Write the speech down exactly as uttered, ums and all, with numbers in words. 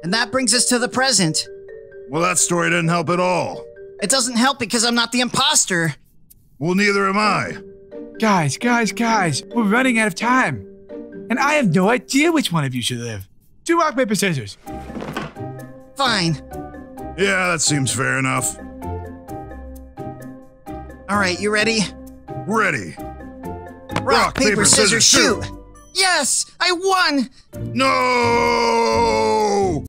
And that brings us to the present. Well, that story didn't help at all. It doesn't help because I'm not the imposter. Well, neither am I. Guys, guys, guys, we're running out of time. And I have no idea which one of you should live. Do rock, paper, scissors. Fine. Yeah, that seems fair enough. All right, you ready? Ready. Rock, Rock, paper, paper, scissors, scissors, shoot! Yes, I won! No!